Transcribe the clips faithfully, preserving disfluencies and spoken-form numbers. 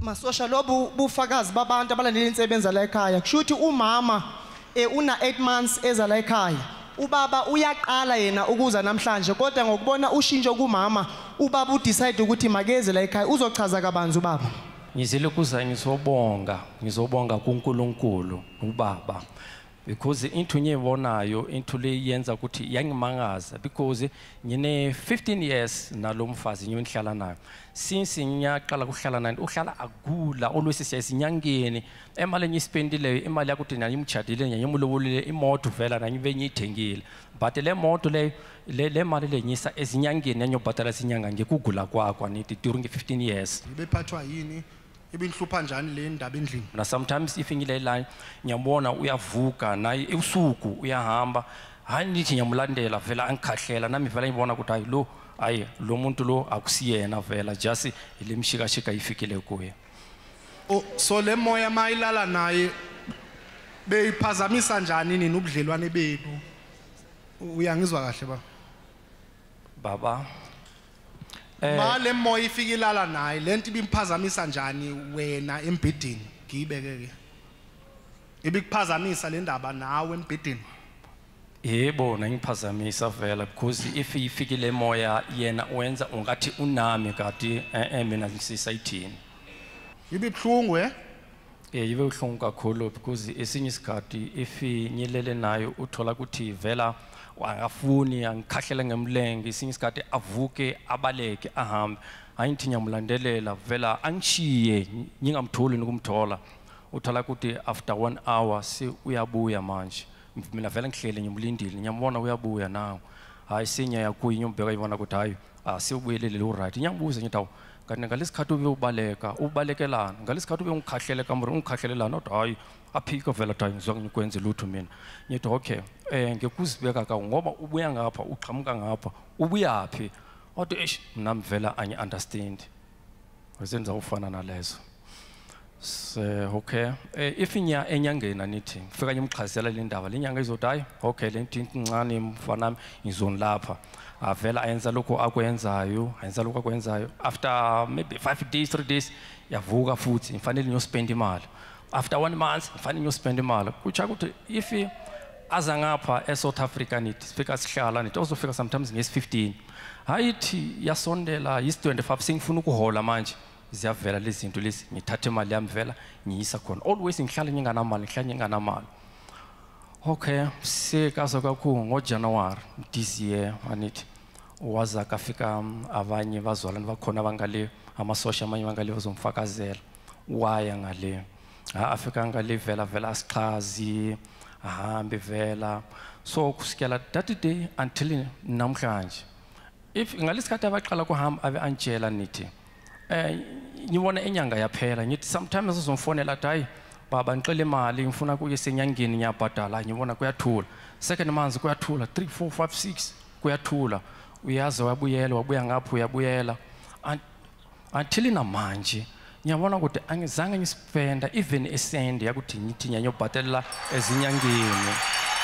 Masosha lobu bufakazi babantu abalandela insebenza la ekhaya. Kushuthi umama eh una eight months eza la ekhaya. Ubaba uyaqala yena ukuza namhlanje kodwa ngokubona ushintsho kumama ubaba udecide ukuthi makeze la ekhaya uzochaza kabanzi ubaba. Ngizile kuza ngizobonga ngizobonga kuNkulunkulu ubaba because into ngiyibonayo into le yenza ukuthi yangimangaza because ngine fifteen years nalomfazi ngiyohlala nayo since ngiyaqala kuhlala naye uhlala agula always siyasinyangeni emali engispendile imali yakuthi nani imchadile nyanyimulobulile imoto vela nanyive ngiyithengile but le moto le le mali le ngisa ezinyangeni nyobhatala sinyanga ngekugula kwakwa nithi during fifteen years ibephathwa yini ibinhlupha njani le ndaba endlini na sometimes if ngile line nyambona uyavuka naye ebusuku uyahamba hayi nithi nyamulandela vela angikhahlela nami vela ngibona ukuthi hayi lo ayi lo muntu lo akusiyena vela just ilemshika shika ifikile kuye oh so le moya mayilala naye beyiphazamisa njani nini ubudlelwane benu uyangizwa kahle ba baba ma le moya ifikilala naye lento ibimphazamisa njani wena embhedeni ngiyibekeke ibikuphazamisa le ndaba nawe embhedeni yebo nangiphazamisa vela because if ifikile moya yena wenza ungathi unami kati eh mina ngisisayithini ibibhlungu eh eh ibe uhlungu kakhulu because esinye isikhathi if nyilele nayo uthola ukuthi vela wangafuni angikhahlela ngemlenge isinye isikhathi avuke abaleke ahambe ayinthi nyamulandelela vela angishiye ngingamtholi nokumthola uthola ukuthi after one hour se uyabuya manje mina vele ngihlele ngimlindile ngiyambona uyabuya nawo hayi sinya yakuyi nyombheka ibona ukuthi hayi asiyubuyelele lo right ngiyabuza ngithi awu kanti ngalesikhathi ube ubaleka ubalekelana ngalesikhathi ube ngikhahlele kambe ungikhahlelelana kodwa hayi aphika vela time ngizwa ngikwenze lutho mina ngithi okay eh ngekuzibeka ka ngoba ubuya ngapha uqhamuka ngapha ubuyaphi kodwa eish nami vela angi understand wesenza ufana nalezo so okay eh if inya enyangena nithi fika ngimchazela le ndaba lenyanga izothi hayi okay le nto incane mfana nami ngizonilapha avela ayenza lokho akwenzayo ayenza lokho akwenzayo after maybe five days three days yavuka futhi mfanele ngiyospend imali after one month mfanele ngiyospend imali kucha ukuthi if aza ngapha eSouth Africa nithi sifika sihlala nithi uzofika sometimes nges fifteen hayithi yasondela yis twenty-five sengifuna ukuhola manje ziyavela lezi zinto lezi ngithathe imali yami vela ngiyisa khona always ngihlala nginganamali ngihlala nginganamali okay sekaza kakhulu ngoJanuary this year anithi waza kafika abanye bazalwane bakhona bangale amasosha amanye bangale bazomfakazela waya ngale afika ngale vela vela asichazi ahambe vela so kusikela that day until namhlanje if ngalesikhathi abaqala kuhamba abe antshela nithi eh ngibona enyanga yaphela ngithi sometimes uzomfonela athi hayi baba ngicela imali ngifuna kuye senyangeni ngiyabhadala ngibona kuyathula second month kuyathula three four five six kuyathula uyazi wabuyela wabuya ngapho uyabuyela until namanje ngiyabona ukuthi angizange ngispenda even a cent yakuthi ngithi nyanyobhadala ezinyangeni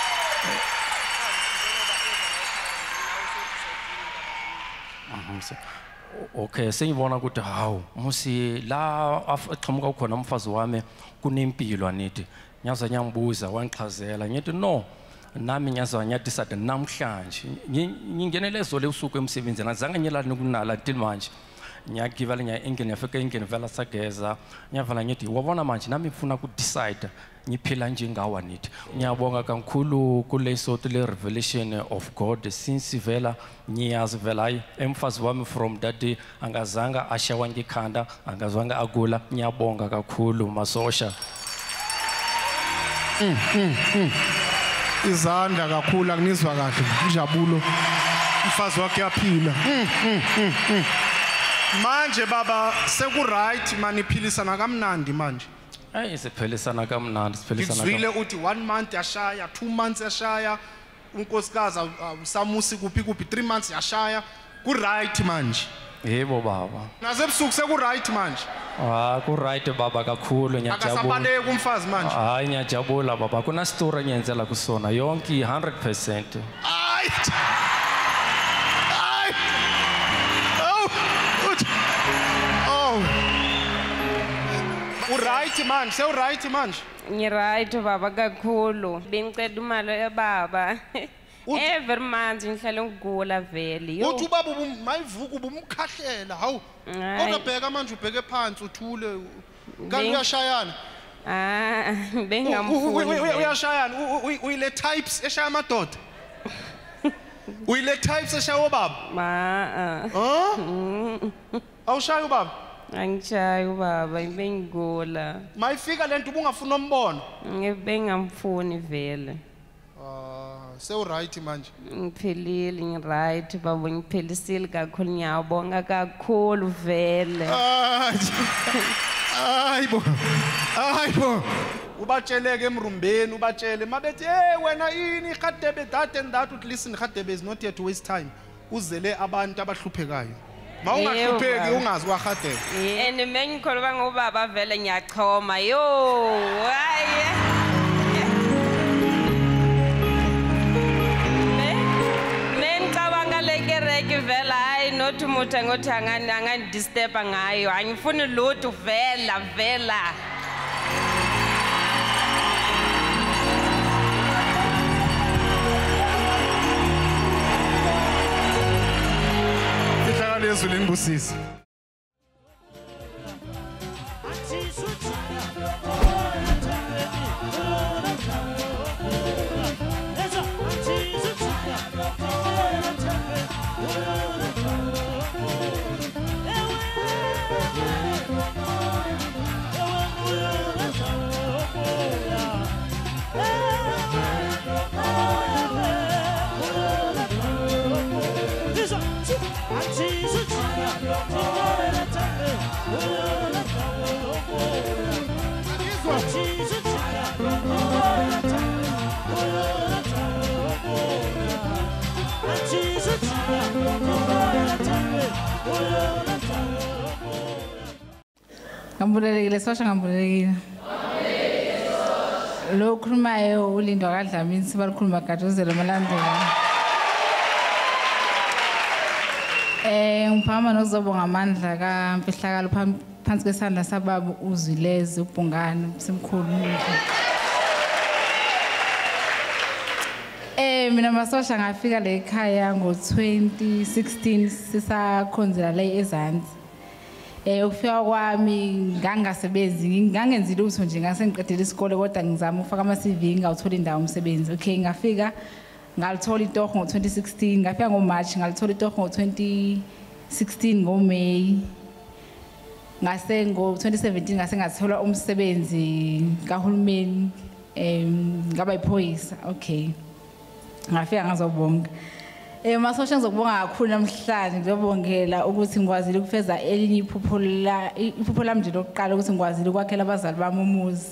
okay sengibona ukuthi hawu musi la aqhamuka khona umfazi wami kunempilo anithi nyaza nyambuza wangichazela ngithi no nami nyaza nyathi sada namhlanje ngingenele zole usuku emsebenzini azange nyelani kunala until manje ngiyagivala nya engine yafika engine vela sageza ngiyavala ngithi wabona manje nami ngifuna ku decide ngiphila njengawa nithi ngiyabonga kakhulu kule soto le revelation of God since vela ngiyazi vela hayi emfazi wami from that day angazanga ashawa ngikhanda angazwanga agula ngiyabonga kakhulu masosha mm, mm, mm. izandla kakhulu akunizwa kahle injabulo umfazi wakhe yaphila mm, mm, mm, mm. manje baba seku right maniphilisana kamnandi manje hayi siphilisana kamnandi siphilisana ngizwile uthi one month yashaya two months yashaya unkosikazi usamusi kuphi kuphi three months yashaya ku right manje yebo baba naze ebusuku seku right manje ah ku right baba kakhulu ngiyajabula akasabaleke umfazi manje hayi ngiyajabula baba kuna story ngiyenzela kusona yonke one hundred percent hayi right manje, sewu right manje. Ngiright baba kakhulu. Bengicela imali ebaba. Every month ngihlala ngigula vele. Yo. Uthi ubaba mayivuka ubumkhahlela, hawu. Kodwa bheka manje ubheke phansi uthule. Kanti uyashayana. Ah, bengamfuni. Uyashayana, uyile types eshaya amadoda. Uyile types eshaya ubaba. Ma. Huh? Awushaya ubaba? Angishayi ubaba, bengigula. Mayifika lento ubungafuna umbono. Bengamfuni vele. Ah, sewu right manje. Ngiphelile ngiright baba, ngiphelisile kakhulu ngiyabonga kakhulu vele. Hayibo. Hayibo. Ubatsheleke emrumbeni, ubatshele mabethi hey wena yini Gadebe that and that uthi listen Gadebe is not here to waste time. Uzele abantu abahluphekayo. Mawungahlupheki ungazi kwaGadebe. And mengikholwa ngobaba vele ngiyachoma yo. Hayi. Vela hayi nothi umuntu ngothi angani angani disturb ngayo angifuni lutho vela vela Ihlaka lezulu limbusisi Ngambulelekile sosha ngambulelekile. Lo khulumayo uLindwa kaDlamini sibalikhuluma gadozela malandela. Eh ngiphama nokuzobonga amandla kaMfihlakalo phansi kwesandla sababa uZwileze uBhungane simkhulu. Eh mina masosha ngafika la ekhaya ngo twenty sixteen sisakhonzela la eZansi. Eh ukufika kwami ngangasebenzi ngangenzile utho nje ngasengiqedile isikole kodwa ngizama ukufaka ama C V ngawuthola indawo umsebenzi. Okay ngafika ngalithola itoho ngo twenty sixteen ngafika ngo March ngalithola itoho ngo twenty sixteen ngo May. Ngase ngo twenty seventeen ngase ngathola umsebenzi kahulumeni em ngaba iphoyisa. Okay ngafika ngazobonga. Eh masosha ngizokubonga kakhulu namhlanje ngiyobongela ukuthi ngikwazile ukufeza elinye iphupho la iphupho lami nje lokuqala ukuthi ngikwazile ukwakhela abazali bami umuzi.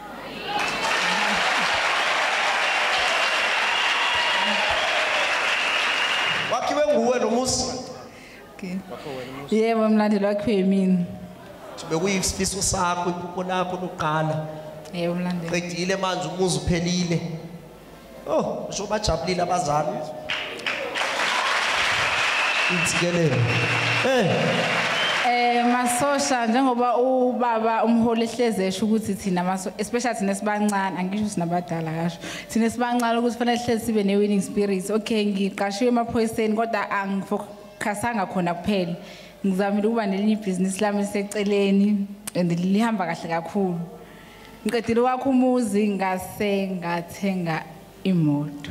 Wakhiwe nguwe lo muzi? Okay. Yebo mlandeli wakhiwe mina. Bekuyisifiso sakho iphupho lakho lokuqala. Yebo mlandeli. Qedile manje umuzi uphelile. Oh, usho bajabulile abazali. Insikelelo. Eh. Eh masosha njengoba ubaba umholi ehlezesha ukuthi thina maso especially thina sibancane angisho sinabadala kasho. Thina sibancane ukuthi fanele hlezi sibe ne winning spirit. Okay ngiqashiwe emaphoyiseni kodwa angifokhasanga khona kuphela. Ngizamile ukuba nelinye business lami liseceleni and lihamba kahle kakhulu. Ngiqedile wakho umuzi ngase ngathenga imoto.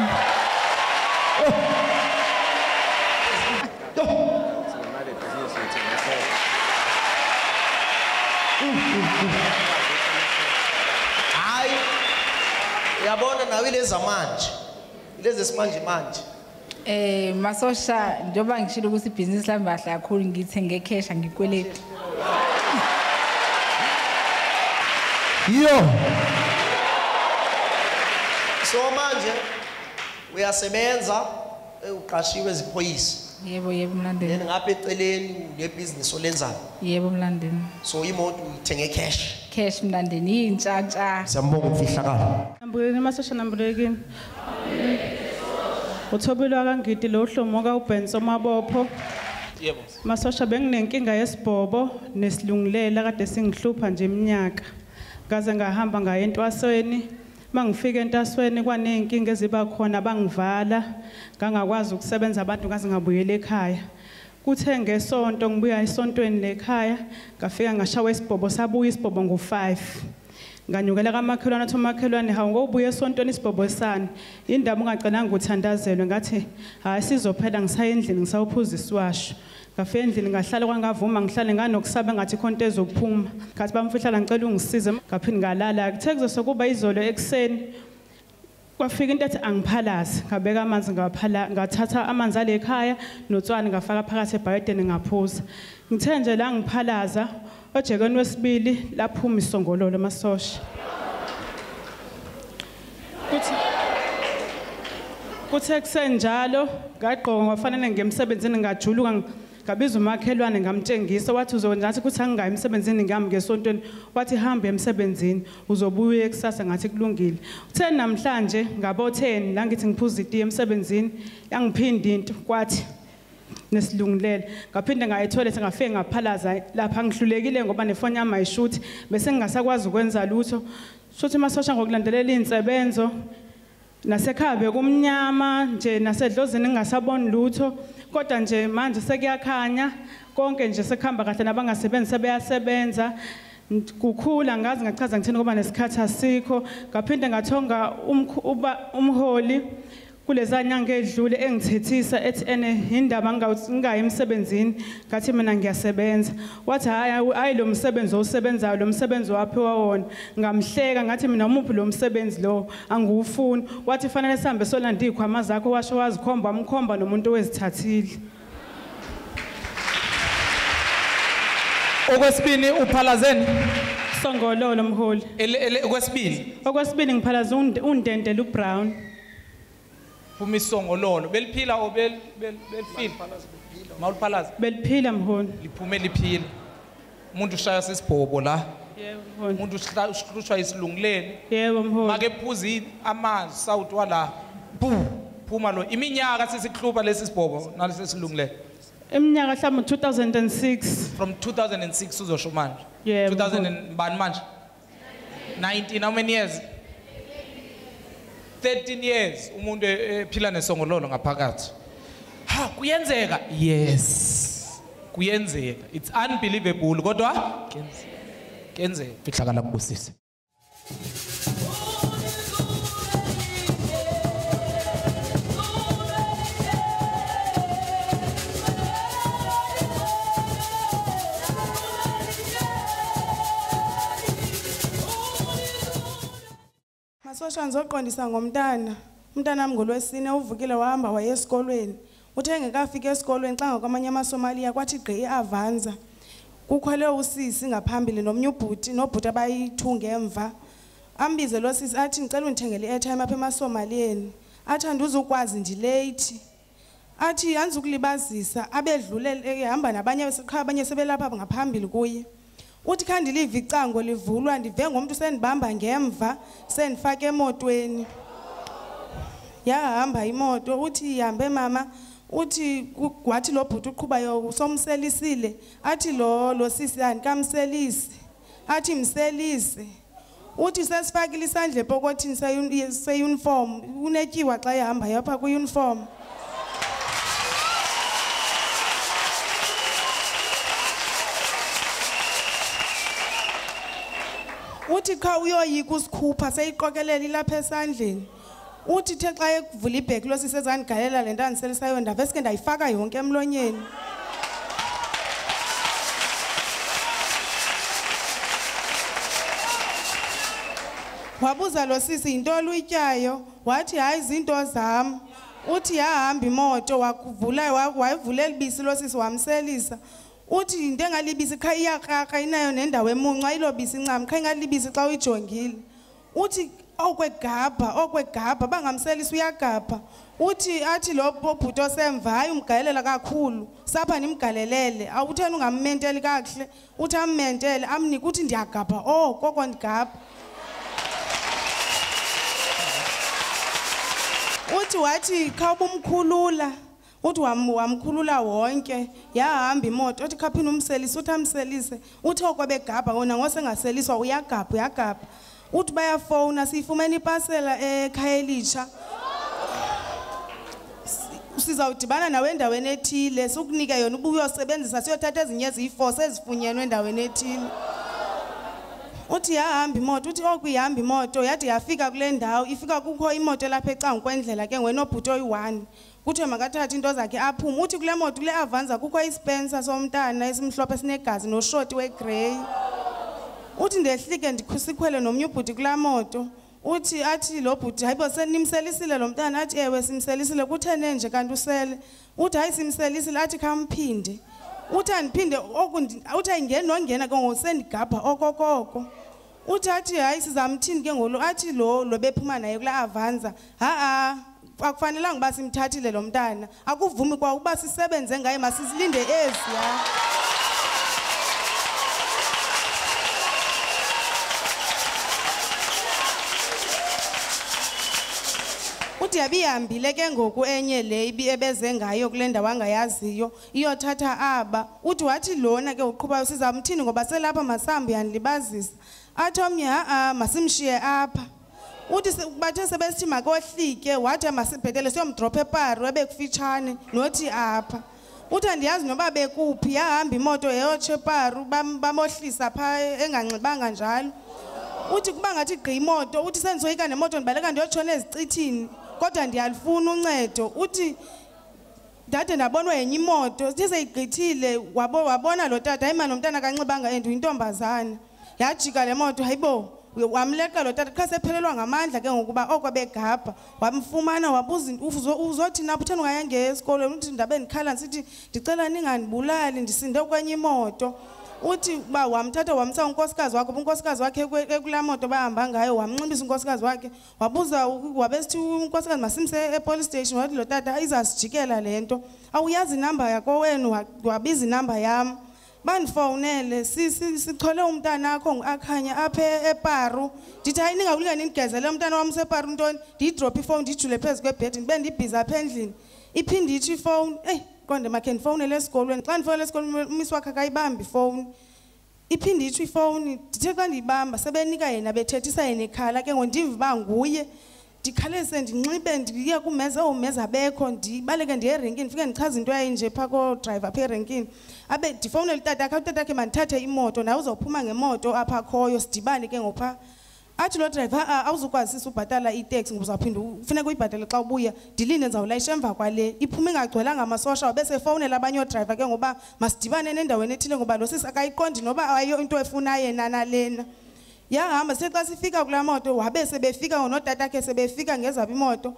Hayi uyabona nawe leza manje lezi simanje manje eh masosha njoba ngishilo ukuthi ibusiness lami bahle kakhulu ngithenge cash ngikweleti yo so manje uyasebenza uqashiwe eziphoyisa. Yebo yebo mlandeli. Yena ngapha eceleni le business olenzayo. Yebo mlandeli. So imoto uyithenge cash. Cash mlandeni intshantsha. Siyambonga uMfihlakalo. Ngibulele masosha nambulekini. Uthobelwa kangidi lo hlomo ka uBenzo Mabopho. Yebo. Masosha benginenkinga yesibhobo nesilungulela kade singihlupha nje iminyaka. Ngaze ngahamba ngaye entwasweni. Mangifika entasweni kwaneyinkinga eziba khona bangivala. Ngangakwazi ukusebenza abantu ngaze ngabuyela ekhaya. Kuthe ngesonto ngibuya esontweni lekhaya, ngafika ngashawa isibhobo sabuya isibhobo ngo five. Nganyukela kamakhelwane athi umakhelwane hawu ngobuya esontweni isibhobo sani. Indaba ungacelanga ukuthandazelwe ngathi hayi sizophela ngisaya endlini ngisawuphuza isiwasho. Ngafika endlini ngahlala kwangavuma ngihlale nganokusaba ngathi khonto ezokuphuma. Ngathi bamfihlala ngicela ungisize ngaphinde ngalala. Kuthe kuzokuba izolo ekseni. Kwafika into ethi angiphalaze, ngabeka amanzi ngaphala, ngathatha amanzi ale ekhaya notswani ngafaka phakathi ebhayedeni ngaphuza. Ngithe nje la ngiphalaza, ojekweni wesibili laphuma isongololo masosha. Kuthi Kuthe kusenjalo, ngaqonga ngafanele ngemsebenzini ngajuluka ngabiza umakhelwane ngamtshengisa wathi uzonjathi kuthi angingayi emsebenzini ngami ngesontweni wathi hamba emsebenzini uzobuya ekusasa ngathi kulungile. Uthe namhlanje ngabo ten la ngithi ngiphuza itiye emsebenzini yangiphinda into kwathi nesilungulela ngaphinde ngaye toilet ngafike ngaphalaza lapha ngihlulekile ngoba nefoni yami ayishuthi bese ngingasakwazi ukwenza lutho. Shothi masosha ngokulandelela insebenzo nasekhabe kumnyama nje nasedlozini ngingasaboni lutho. Kodwa nje manje sekuyakhanya konke nje sekuhamba kahle nabangasebenzi sebeyasebenza kukhula ngazi ngachaza ngithini ngoba nesikhathi asikho. Ngaphinde ngathonga umholi kuleza nyanga edlule engithethisa ethi ene indaba ngingayi emsebenzini ngathi mina ngiyasebenza. Wathi hayi hayi lo msebenzi osebenzayo lo msebenzi waphiwa wona. Ngamhleka ngathi mina umuphi lo msebenzi lo angiwufuni. Wathi fanele sihambe solanda ikhwama zakho washo wazikhomba amkhomba nomuntu wezithathile. Okwesibini uphalazeni Songololo mholi. Okwesibili Okwesibili ngiphalaza undendele uBrown. Pumisongololo beliphila o bel belifila mawuliphalaza beliphila mholi liphume liphila umuntu ushaya sesibhobo la yebo mholi umuntu uhlushwa isilunguleni yebo mholi make phuzi amanzi sawutwa la phuma lo iminyaka sesikuhlupa lesi sibhobo nalesi silunguleni eminyaka mhlawumbe two thousand six from two thousand six uzosho manje yebo two thousand bani manje nineteen how many years thirteen years umuntu ephila nesongololo ngaphakathi. Ha kuyenzeka? Yes. Kuyenzeka. It's unbelievable kodwa kuyenzeka. Kuyenzeka. Fihlakala kubusise. Masosha ngizoqondisa ngomntana. Umntana wami ngolwesine uvukile wahamba waye esikolweni. Uthe ngekafika esikolweni xa ngakwamanye amaSomalia kwathi gqi eAvanza. Kukhwele usisi ngaphambili nomnye ubhuti nobhuti abayithu ngemva. Ambize lo sisi athi ngicela undithengele i-airtime apha emaSomaliyeni. Athi anduzukwazi ndi late. Athi anzukulibazisa abedlule ehamba nabanye beseqha abanye sebelapha ngaphambili kuye. Uthi khandiliva icango livulwa ndive ngomuntu sendibamba ngemva sendifaka emotweni. Yahamba imoto uthi ihambe mama uthi kwathi lo bhuti uqhubayo usomselisile athi lo lo sisi andikamselisi athi mselise uthi sesifakile isandla epokothini se uniform unetyiwa xa ehamba yapha ku uniform. Uthi cha uyoyika usikhupha seyiqokelela ilapha esandleni. Uthi the xa ekuvula ibheki lo sisezandigalela lento andiselisayo ndave sike ndayifaka yonke emlonyeni. Wabuza lo sisi into oluyityayo wathi hayi izinto zami. Uthi yahamba imoto wakuvula wayivulela ibisi lo sisi wamselisa. Uthi into engalibisi kha iyakrakra inayo nendawo emunca ilobisi incam kha ingalibisi xa uyijongile. Uthi okwegabha okwegabha bangamselisa uyagabha. Uthi athi lo bhuti osemva hayi umgalela kakhulu sapha nimgalelele awutheni ungammenteli kakuhle uthi ammentele amnika uthi ndiyagabha oh koko ndigabha. Uthi wathi kha ubumkhulula uthi wam- wamkhulula wonke yahamba imoto uthi khaphini umselise uthi amselise uthi okwabegabha wona ngosengaseliswa uyagabha uyagabha uthi bayafowuna siyifumene ipasela ekhaya elitsha sizawudibana nawe endaweni ethile sikunike yona ubuye uyosebenzisa siyothatha ezinye eziyi-four sezifunyenwe endaweni ethile uthi yahamba imoto uthi okuyihamba imoto yathi yafika kule ndawo ifika kukho imoto lapha ecangu kwendlela ke ngenobhuti oyi-one kuthiwe makathathe into zakhe aphume uthi kule moto kule avanza kukho ispensa somntana esimhlophe esinegazi noshoti wegrey uthi ndehlike sikhwele nomnye ubhuti kulaa moto uthi athi lo bhuti hayibo senimselisile lo mntana athi ewe simselisile kuthene nje kanti usele uthi hayi simselisile athi kamphinde uthi andiphinde oku uthi ayingeni nongena ke ngosendigabha okokoko uthi athi hayi sizamthini ke ngolo athi lo lo bephuma naye kula avanza ha-a akufanelanga uba simthathile lo mntana akuvumi kwa ukuba sisebenze ngaye masisilinde ezi ya uthi yabihambile ke ngoku enye le ebeze ngayo kule ndawo angayaziyo iyothatha aba uthi wathi lona ke uqhubayo sizamthini ngoba selapha masambi yanilibazisa athi omnye ha-a masimshiye apha uthi bathe sebesithi makohlike wathi masibhetele siyomdropha eparo ebekufitshane nothi apha uthi andiyazi noba bekuphi yahamba imoto yayotsho eparo bamohlisa phaa enganxibanga njalo uthi kuba ngathi gqi imoto uthi sendisoyika nemoto ndibaleka ndiyotshona ezicithini kodwa ndiyalifuna uncedo uthi ndade ndabonwa yenye imoto sithe seyigqithile wabona lo tata hayi mani nomntana kanxibanga and uyintombazana yajika le moto hayibo wamleqa lo tata qha sephelelwa ngamandla ke ngokuba oko begabha wamfumana wabuza uzothi napho utheni ungayanga esikolweni uthi ndabe ndikhala ndisithi ndicela ningandibulali ndisinde kwenye imoto uthi uba wamthatha wamsa unkosikazi wakhe unkosikazi wakhe ekulaa moto bahamba ngayo wamnxibisa unkosikazi wakhe wabuza wabesithi unkosikazi masimse epolice station wathi lo tata izasijikela le nto awuyazi inamba yakowenu wabiza inamba yam bandifowunele sichole umntana akho ngu-akhanya apha eparu ndithi hayi ningakulika nindigezele umntana wam separu ntoni ndiyidrophe ifowuni ndiyijule phezu kwebhedi ndibe ndibhizi apha endlini iphinde itsho ifowuni eyi konde makhe ndifowunele esikolweni xa ndifowunele esikolweni umisi wakhe akayibambi ifowuni iphinde itsho ifowuni ndithe xa ndiyibamba sebenika yena bethethisa yena ekhala ke ngondiva uba nguye ndikhalese ndinxibe ndiye kumeza oomeza bekho ndibaleke ndiye erenkini ndifike ndichaza into yayinje phaa kodrayiva apha erenkini abe ndifowunele utata akhe utata akhe mandithathe imoto naye uzawuphuma ngemoto apha khoyo sidibane ke ngophaa athi lo driver a awuzukwazi sisi ubhatala iteksi ngoba uzawuphinda ufuneka uyibhatale xa ubuya ndilinde ndizawulayisha emva kwale iphume ingagcwelanga amasosha wabesefowunela abanye odrayiva ke ngoba masidibane nendaweni ethile ngoba lo sisi akayiqondi noba ayo into efuna yena nalena yahamba sexa sifika kulaa moto wabe sebefika ngonotata akhe sebefika ngezabo imoto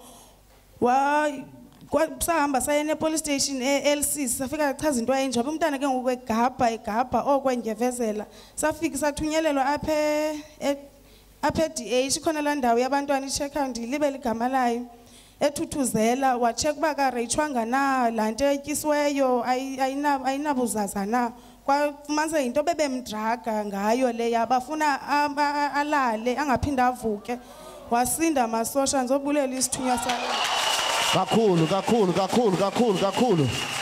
sahamba saye nepolice station e-L C safika chaza into ayinje umntana ke ngoku egabha egabha okwengevezela safika sathunyelelwa apha apha e-D H khona laa ndawo yabantwana i-check-out ndilibele igama layo ethuthuzela watsheka uba kareyitshwanga na laa nto etyisiweyo ayinabuzaza na kwafumanisa yinto bebemdraga ngayo leya bafuna alale angaphinde avuke wasinda amasosha ndizobulela isithunywa salo kakhulu kakhulu kakhulu kakhulu kakhulu